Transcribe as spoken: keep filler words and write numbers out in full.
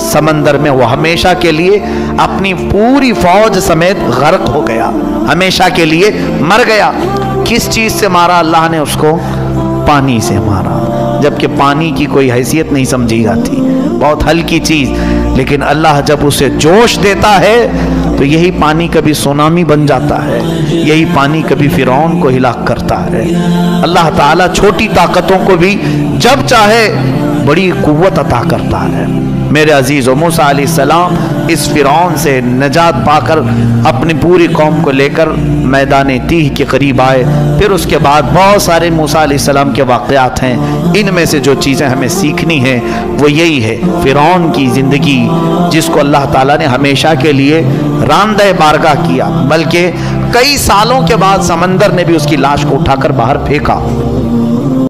समंदर में वो हमेशा के लिए अपनी पूरी फौज समेत गर्क हो गया, हमेशा के लिए मर गया। किस चीज से मारा अल्लाह ने उसको? पानी से मारा, जबकि पानी की कोई हैसियत नहीं समझी जाती, बहुत हल्की चीज। लेकिन अल्लाह जब उसे जोश देता है तो यही पानी कभी सुनामी बन जाता है, यही पानी कभी फिरौन को हिलाक करता है। अल्लाह ताला छोटी ताकतों को भी जब चाहे बड़ी कुव्वत अता करता है। मेरे अजीज़ मूसा अलैहिस्सलाम इस फिरौन से नजात पाकर अपनी पूरी कौम को लेकर मैदान तीह के करीब आए। फिर उसके बाद बहुत सारे मूसा अलैहिस्सलाम के वाक़यात हैं। इनमें से जो चीज़ें हमें सीखनी है वो यही है, फिरौन की ज़िंदगी जिसको अल्लाह ताला ने हमेशा के लिए रांदे बारगाह किया, बल्कि कई सालों के बाद समंदर ने भी उसकी लाश को उठाकर बाहर फेंका।